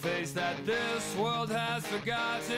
face that this world has forgotten.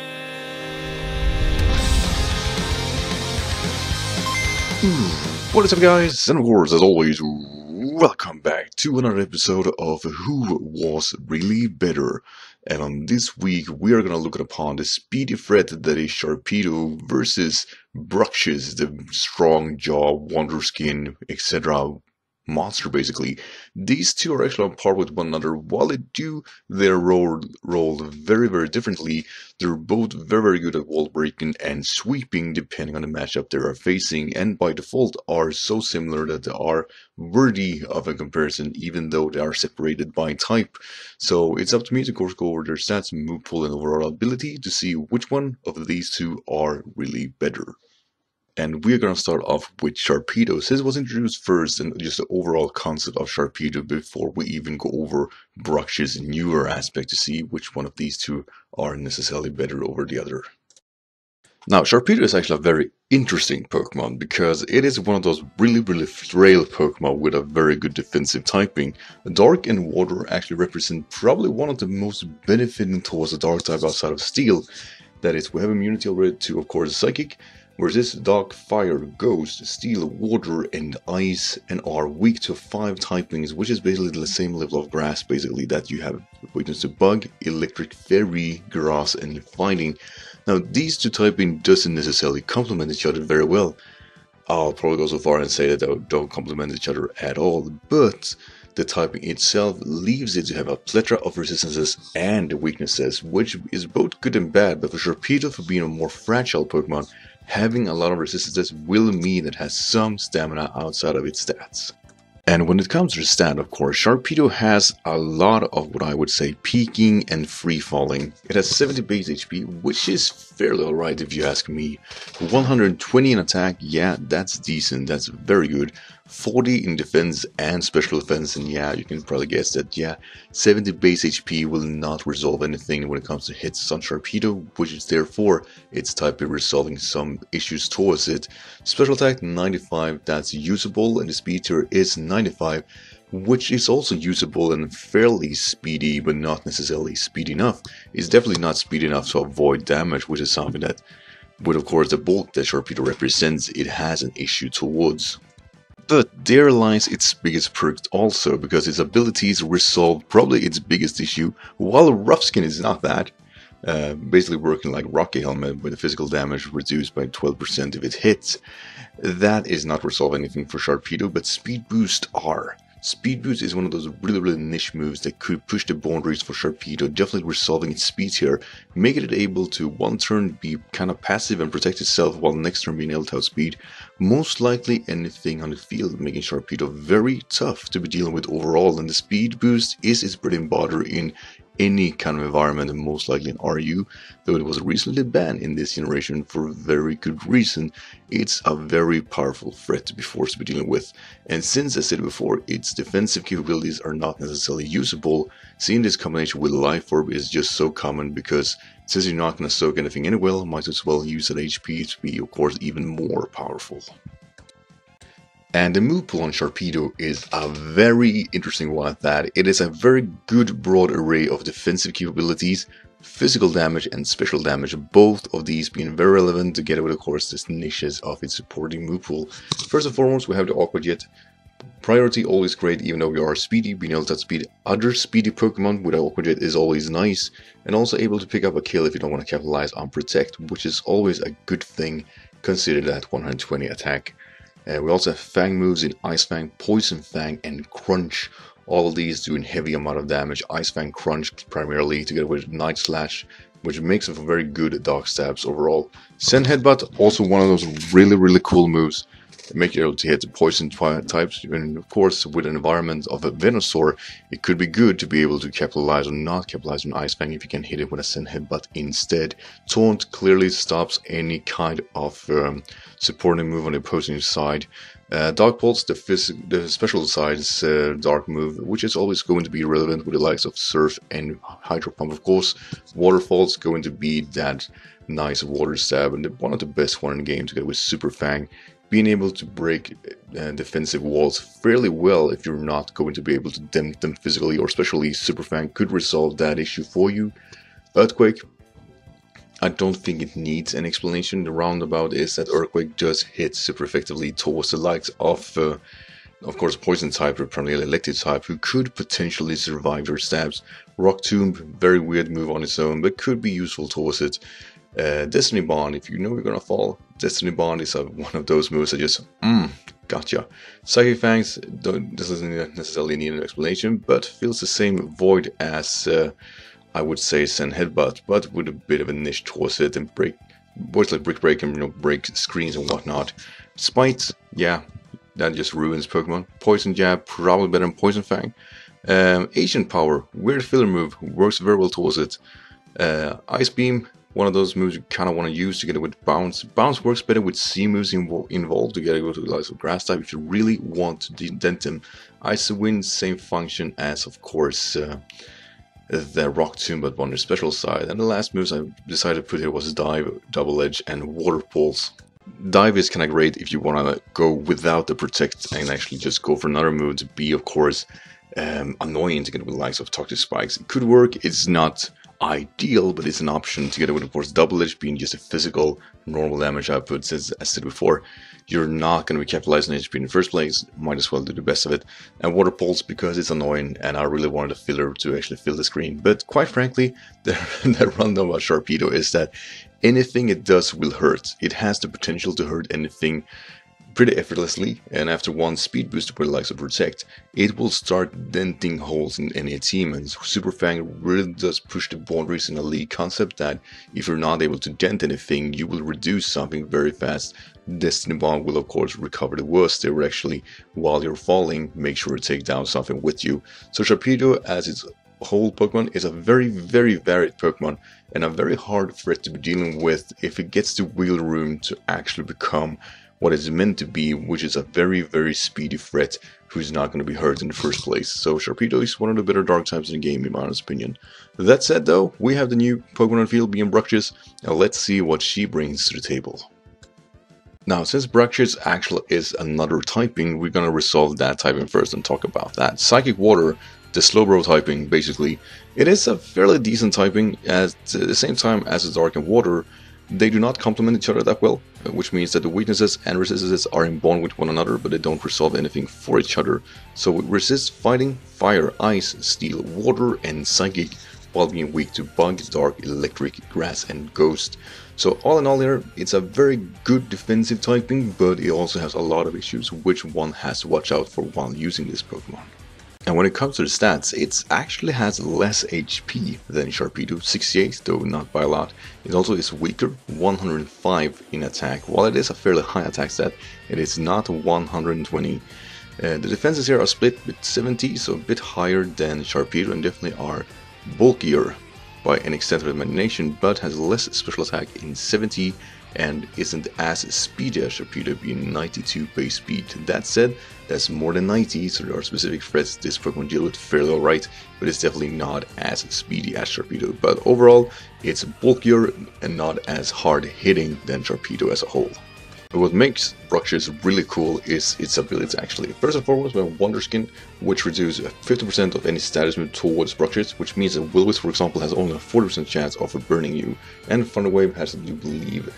What is up, guys? And of course, as always, welcome back to another episode of Who Was Really Better. And on this week, we are going to look upon the speedy threat that is Sharpedo versus Bruxish, the strong jaw, wonder skin, etc. monster, basically. These two are actually on par with one another. While they do their role very, very differently, they're both very, very good at wall breaking and sweeping depending on the matchup they are facing, and by default are so similar that they are worthy of a comparison even though they are separated by type. So it's up to me to, of course, go over their stats, move pool, and overall ability to see which one of these two are really better. And we're going to start off with Sharpedo. Since it was introduced first and just the overall concept of Sharpedo before we even go over Bruxish's newer aspect to see which one of these two are necessarily better over the other. Now, Sharpedo is actually a very interesting Pokemon because it is one of those really frail Pokemon with a very good defensive typing. Dark and Water actually represent probably one of the most benefiting towards the Dark type outside of Steel. That is, we have immunity already to, of course, Psychic, resist Dark, Fire, Ghost, Steel, Water, and Ice, and are weak to 5 typings, which is basically the same level of Grass, basically, that you have weakness to Bug, Electric, Fairy, Grass, and Fighting. Now, these two typing doesn't necessarily complement each other very well. I'll probably go so far and say that they don't complement each other at all, but the typing itself leaves it to have a plethora of resistances and weaknesses, which is both good and bad, but for Sharpedo, for being a more fragile Pokemon, having a lot of resistances will mean it has some stamina outside of its stats. And when it comes to the stat, of course, Sharpedo has a lot of what I would say peaking and free falling. It has 70 base HP, which is fairly alright if you ask me. 120 in attack, yeah, that's decent, that's very good. 40 in defense and special defense, and yeah, you can probably guess that, yeah, 70 base HP will not resolve anything when it comes to hits on Sharpedo, which is therefore its type of resolving some issues towards it. Special attack 95, that's usable, and the speed tier is 95, which is also usable and fairly speedy, but not necessarily speed enough. It's definitely not speed enough to avoid damage, which is something that, with of course the bulk that Sharpedo represents, it has an issue towards. But there lies its biggest perk also, because its abilities resolve probably its biggest issue, while Rough Skin is not bad. Basically working like Rocky Helmet with the physical damage reduced by 12% if it hits. That is not resolve anything for Sharpedo, but Speed Boost are. Speed Boost is one of those really niche moves that could push the boundaries for Sharpedo, definitely resolving its speed here, making it able to one turn be kind of passive and protect itself while next turn being able to outspeed most likely anything on the field, making Sharpedo very tough to be dealing with overall, and the Speed Boost is its bread and butter in any kind of environment, and most likely in RU, though it was recently banned in this generation for very good reason. It's a very powerful threat to be forced to be dealing with, and since I said before, its defensive capabilities are not necessarily usable, seeing this combination with Life Orb is just so common, because since you're not going to soak anything anyway, might as well use that HP to be, of course, even more powerful. And the move pool on Sharpedo is a very interesting one at that. It is a very good broad array of defensive capabilities, physical damage and special damage, both of these being very relevant together with, of course, the niches of its supporting move pool. First and foremost, we have the Aqua Jet. Priority always great, even though we are speedy, being able to outspeed other speedy Pokemon with Aqua Jet is always nice, and also able to pick up a kill if you don't want to capitalize on Protect, which is always a good thing considered at 120 attack. We also have Fang moves in Ice Fang, Poison Fang, and Crunch. All of these doing heavy amount of damage. Ice Fang, Crunch primarily, together with Night Slash, which makes it for very good Dark Stabs overall. Send Headbutt, also one of those really cool moves that make you able to hit the poison types. And of course, with an environment of a Venusaur, it could be good to be able to capitalize or not capitalize on Ice Fang if you can hit it with a Send Headbutt instead. Taunt clearly stops any kind of supporting move on the opposing side. Dark Pulse, the special side's dark move, which is always going to be relevant with the likes of Surf and Hydro Pump, of course. Waterfall's going to be that nice water stab, and one of the best one in the game together with Super Fang. being able to break defensive walls fairly well if you're not going to be able to dent them physically, or especially Super Fang could resolve that issue for you. Earthquake, I don't think it needs an explanation. The roundabout is that Earthquake does hit super effectively towards the likes of course, Poison type or primarily Electric type, who could potentially survive your stabs. Rock Tomb, very weird move on its own, but could be useful towards it. Destiny Bond, if you know you're gonna fall, Destiny Bond is one of those moves that just, gotcha. Psychic Fangs doesn't necessarily need an explanation, but feels the same void as, I would say, Send Headbutt, but with a bit of a niche towards it, and voice like Brick Break and break screens and whatnot. Spite, yeah, that just ruins Pokemon. Poison Jab, probably better than Poison Fang. Ancient Power, weird filler move, works very well towards it. Ice Beam, one of those moves you kind of want to use together with Bounce. Bounce works better with C moves involved together with the likes of Grass type if you really want to dent them. Ice Wind, same function as, of course, the Rock Tomb, but on their special side. And the last moves I decided to put here was Dive, Double Edge, and Water Pulse. Dive is kind of great if you want to go without the Protect and actually just go for another move to be, of course, annoying to get with the likes of Toxic Spikes. It could work, it's not ideal, but it's an option, together with, of course, Double Edge being just a physical, normal damage output. As I said before, you're not going to be capitalizing on HP in the first place, might as well do the best of it. And Water Pulse because it's annoying, and I really wanted a filler to actually fill the screen. But quite frankly, the rundown about Sharpedo is that anything it does will hurt. It has the potential to hurt anything pretty effortlessly, and after one speed boost with the likes of Protect, it will start denting holes in any team. And Super Fang really does push the boundaries in a league concept that if you're not able to dent anything, you will reduce something very fast. Destiny Bond will, of course, recover the worst. They will actually, while you're falling, make sure to take down something with you. So Sharpedo, as its whole Pokemon, is a very, very varied Pokemon, and a very hard threat to be dealing with if it gets the wheel room to actually become what it's meant to be, which is a very, very speedy threat who's not going to be hurt in the first place. So Sharpedo is one of the better dark types in the game, in my honest opinion. That said, though, we have the new Pokemon on the field being Bruxish, and let's see what she brings to the table. Now, since Bruxish actually is another typing, we're going to resolve that typing first and talk about that. Psychic Water, the Slowbro typing, basically, it is a fairly decent typing. At the same time as the Dark and Water, they do not complement each other that well, which means that the weaknesses and resistances are in bond with one another, but they don't resolve anything for each other. So it resists fighting, fire, ice, steel, water, and psychic, while being weak to bug, dark, electric, grass, and ghost. So all in all here, it's a very good defensive typing, but it also has a lot of issues which one has to watch out for while using this Pokemon. And when it comes to the stats, it actually has less HP than Sharpedo, 68, though not by a lot. It also is weaker, 105 in attack. While it is a fairly high attack stat, it is not 120. The defenses here are split with 70, so a bit higher than Sharpedo, and definitely are bulkier by an extent of imagination, but has less special attack in 70 and isn't as speedy as Sharpedo, being 92 base speed. That said, that's more than 90, so there are specific threats this Pokemon deal with fairly alright, but it's definitely not as speedy as Sharpedo. But overall, it's bulkier and not as hard hitting than Sharpedo as a whole. But what makes Bruxish really cool is its abilities actually. First and foremost, we have Wonder Skin, which reduces 50% of any status move towards Bruxish, which means that Will-Wiz, for example, has only a 40% chance of burning you, and Thunder Wave has, I believe,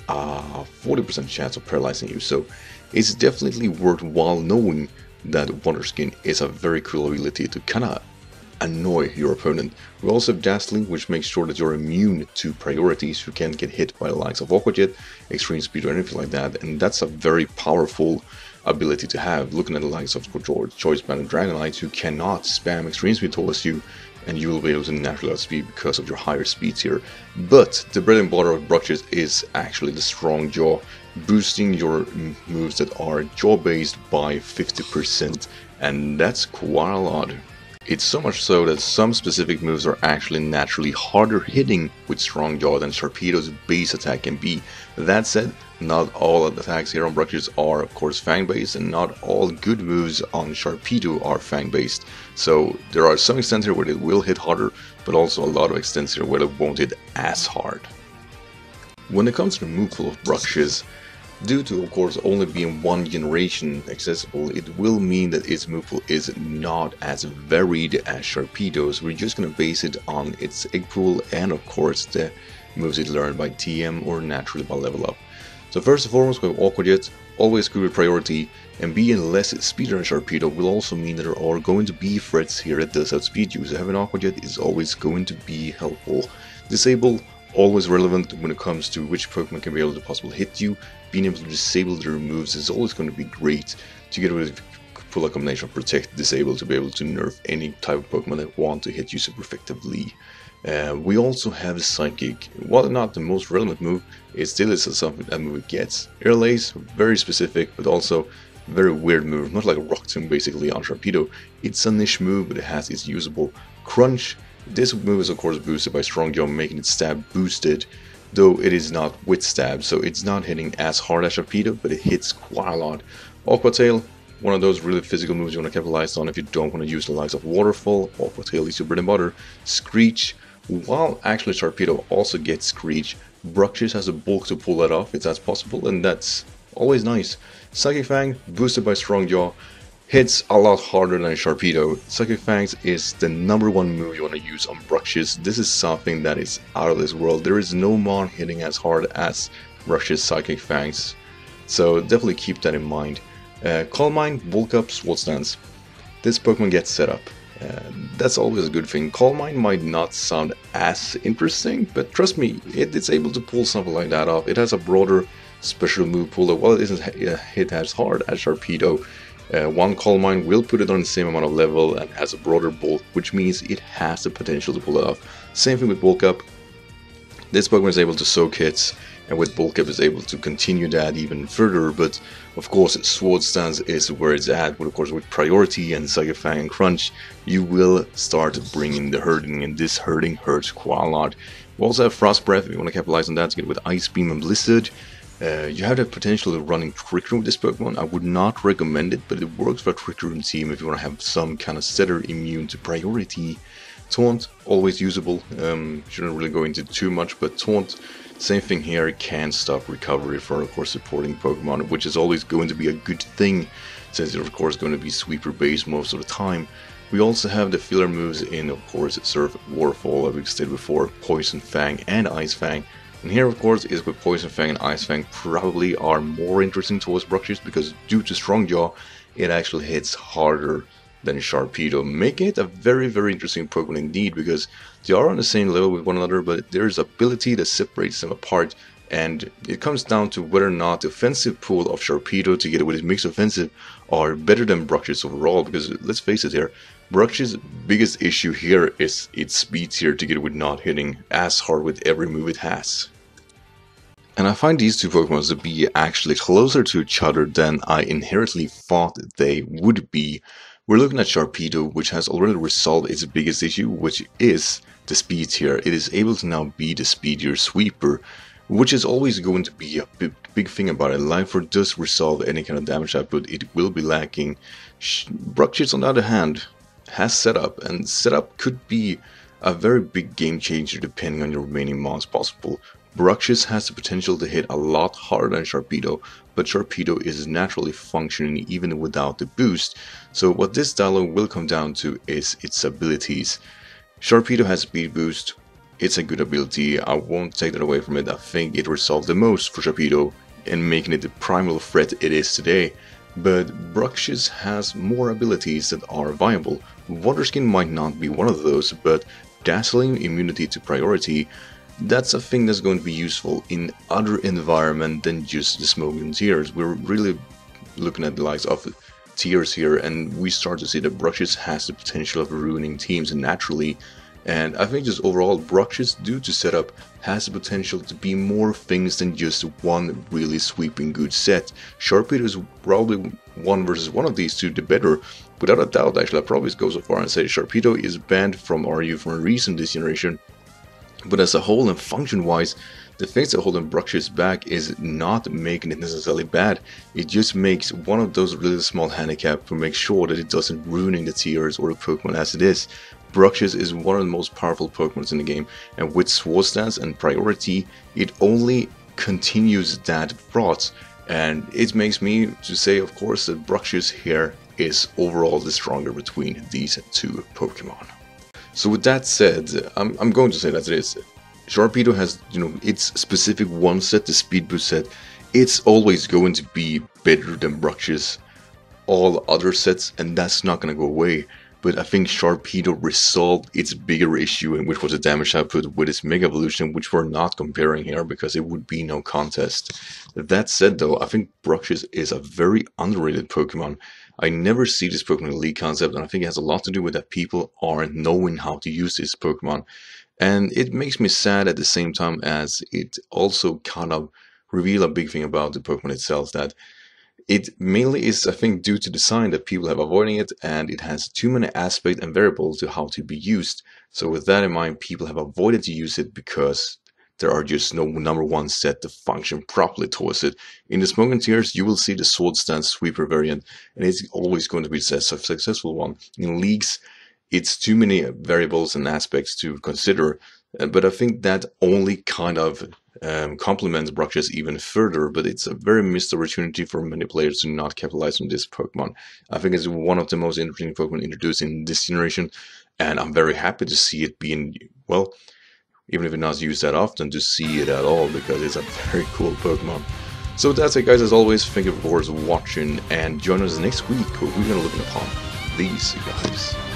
40% chance of paralyzing you. So it's definitely worthwhile knowing that Wonder Skin is a very cool ability to kind of annoy your opponent. We also have Dazzling, which makes sure that you're immune to priorities. You can't get hit by the likes of Aqua Jet, Extreme Speed, or anything like that, and that's a very powerful ability to have. Looking at the likes of Choice Band and Dragonite, who cannot spam Extreme Speed towards you, and you will be able to naturally outspeed because of your higher speeds here. But the bread and butter of Bruxish is actually the Strong Jaw, boosting your moves that are jaw based by 50%, and that's quite a lot. It's so much so that some specific moves are actually naturally harder hitting with Strong Jaw than Sharpedo's base attack can be. That said, not all of the attacks here on Bruxish are of course Fang based, and not all good moves on Sharpedo are Fang based. So there are some extents here where it will hit harder, but also a lot of extents here where it won't hit as hard. When it comes to the move pool of Bruxish, Due to, of course, only being one generation accessible, it will mean that its move pool is not as varied as Sharpedo's. We're just gonna base it on its egg pool and, of course, the moves it learned by TM or naturally by level up. So first and foremost, we have Awkward Jet, always good with priority, and being less speeder than Sharpedo will also mean that there are going to be threats here that does outspeed you, so having Awkward Jet is always going to be helpful. Disable, always relevant when it comes to which Pokemon can be able to possibly hit you. Being able to disable their moves is always going to be great, together with pull a combination of Protect, Disable to be able to nerf any type of Pokemon that want to hit you super effectively. We also have Psychic. While not the most relevant move, it still is something that move gets. Air Lace, very specific, but also very weird move, not like a Rock Tomb basically on Sharpedo. It's a niche move, but it has its usable Crunch. This move is of course boosted by Strong Jaw, making it stab boosted, though it is not with stab, so it's not hitting as hard as Sharpedo, but it hits quite a lot. Aqua Tail, one of those really physical moves you want to capitalize on if you don't want to use the likes of Waterfall. Aqua Tail is your bread and butter. Screech, while actually Sharpedo also gets Screech, Bruxish has a bulk to pull that off if that's possible, and that's always nice. Psychic Fang, boosted by Strong Jaw, hits a lot harder than Sharpedo. Psychic Fangs is the #1 move you want to use on Bruxish. This is something that is out of this world. There is no mon hitting as hard as Bruxish's Psychic Fangs, so definitely keep that in mind. Calm Mind, Bulk Up, Sword Stance. This Pokemon gets set up. That's always a good thing. Calm Mind might not sound as interesting, but trust me, it's able to pull something like that off. It has a broader special move pool that while it isn't hit as hard as Sharpedo, one Calm Mind will put it on the same amount of level and has a broader bulk, which means it has the potential to pull it off. Same thing with Bulk Up. This Pokemon is able to soak hits, and with Bulk Up is able to continue that even further, but of course Sword Stance is where it's at, but of course with Priority and Psychic Fang and Crunch, you will start bringing the hurting, and this hurting hurts quite a lot. We also have Frost Breath if you want to capitalize on that to get with Ice Beam and Blizzard. You have the potential of running Trick Room with this Pokemon. I would not recommend it, but it works for a Trick Room team if you want to have some kind of setter immune to Priority. Taunt, always usable. Shouldn't really go into too much, but Taunt, same thing here, can stop recovery for, of course, supporting Pokemon, which is always going to be a good thing, since it's, of course, going to be sweeper based most of the time. We also have the filler moves in, of course, Surf, Waterfall, as we've stated before, Poison Fang and Ice Fang. And here, of course, is with Poison Fang and Ice Fang probably are more interesting towards Bruxish, because due to Strong Jaw, it actually hits harder than Sharpedo, making it a very, very interesting Pokemon indeed, because they are on the same level with one another, but there's ability that separates them apart, and it comes down to whether or not the offensive pool of Sharpedo together with its mixed offensive are better than Bruxish overall, because let's face it here, Bruxish's biggest issue here is its speed here together with not hitting as hard with every move it has. And I find these two Pokemon to be actually closer to each other than I inherently thought they would be. We're looking at Sharpedo, which has already resolved its biggest issue, which is the speed here. It is able to now be the speedier sweeper, which is always going to be a big thing about it. Life Orb does resolve any kind of damage output it will be lacking. Bruxish, on the other hand, has setup, and setup could be a very big game changer depending on your remaining mons possible. Bruxish has the potential to hit a lot harder than Sharpedo, but Sharpedo is naturally functioning even without the boost, so what this dialogue will come down to is its abilities. Sharpedo has speed boost, it's a good ability, I won't take that away from it. I think it resolved the most for Sharpedo and making it the primal threat it is today, but Bruxish has more abilities that are viable. Water Skin might not be one of those, but Dazzling, immunity to Priority, that's a thing that's going to be useful in other environment than just the Smogon tiers. We're really looking at the likes of tiers here, and we start to see that Bruxish has the potential of ruining teams naturally. And I think just overall, Bruxish, due to setup, has the potential to be more things than just one really sweeping good set. Sharpedo is probably one versus one of these two, the better. Without a doubt, actually, I'd probably go so far and say Sharpedo is banned from RU for a reason this generation. But as a whole and function-wise, the things that holding Bruxish back is not making it necessarily bad. It just makes one of those really small handicap to make sure that it doesn't ruining the tiers or the Pokemon as it is. Bruxish is one of the most powerful Pokemon in the game, and with Sword Stance and Priority, it only continues that thought. And it makes me to say, of course, that Bruxish here is overall the stronger between these two Pokemon. So with that said, I'm going to say that it is. Sharpedo has, its specific one set, the Speed Boost set. It's always going to be better than Bruxish all other sets, and that's not going to go away. But I think Sharpedo resolved its bigger issue, which was the damage output with its Mega Evolution, which we're not comparing here because it would be no contest. That said though, I think Bruxish is a very underrated Pokemon. I never see this Pokemon in League concept, and I think it has a lot to do with that people aren't knowing how to use this Pokemon. And it makes me sad at the same time as it also kind of reveal a big thing about the Pokemon itself, that it mainly is, I think, due to design that people have avoiding it, and it has too many aspects and variables to how to be used. So with that in mind, people have avoided to use it because there are just no number one set to function properly towards it. In the Smogon tiers, you will see the Sword Stance Sweeper variant, and it's always going to be a successful one. In leagues, it's too many variables and aspects to consider, but I think that only kind of complements Bruxish even further, but it's a very missed opportunity for many players to not capitalize on this Pokemon. I think it's one of the most interesting Pokemon introduced in this generation, and I'm very happy to see it being, well, even if it's not used that often, to see it at all, because it's a very cool Pokemon. So that's it guys, as always, thank you for watching, and join us next week where we're going to look upon these guys.